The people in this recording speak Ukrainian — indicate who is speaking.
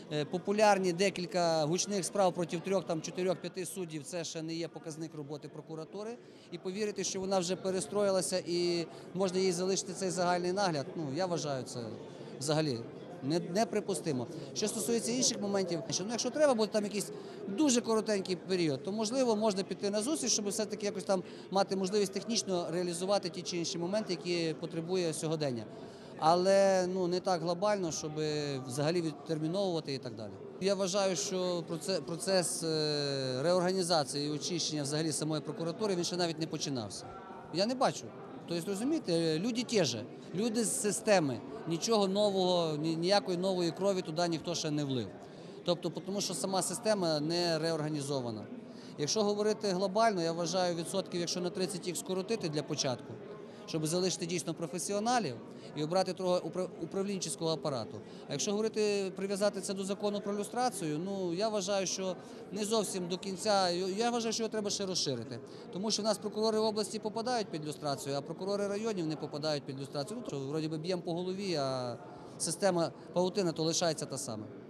Speaker 1: популярні декілька гучних справ проти 3, 4, 5 суддів – це ще не є показник роботи прокуратури. І повірити, що вона вже перестроїлася і можна їй залишити цей загальний нагляд, ну, я вважаю, це взагалі неприпустимо. Що стосується інших моментів, якщо треба буде там якийсь дуже коротенький період, то, можливо, можна піти на зустріч, щоб все-таки якось там мати можливість технічно реалізувати ті чи інші моменти, які потребує сьогодення. Але не так глобально, щоб взагалі відтерміновувати і так далі. Я вважаю, що процес реорганізації і очищення взагалі самої прокуратури, він ще навіть не починався. Я не бачу. Тобто, розумієте, люди ті ж, люди з системи, нічого нового, ніякої нової крові туди ніхто ще не влив. Тобто, тому що сама система не реорганізована. Якщо говорити глобально, я вважаю відсотків, якщо на 30 їх скоротити для початку, щоб залишити дійсно професіоналів і обрати трохи управлінчого апарату. А якщо говорити, прив'язати це до закону про люстрацію, я вважаю, що не зовсім до кінця, я вважаю, що його треба ще розширити. Тому що в нас прокурори області попадають під люстрацію, а прокурори районів не попадають під люстрацію. Вроді би б'ємо по голові, а система павутина то лишається та сама.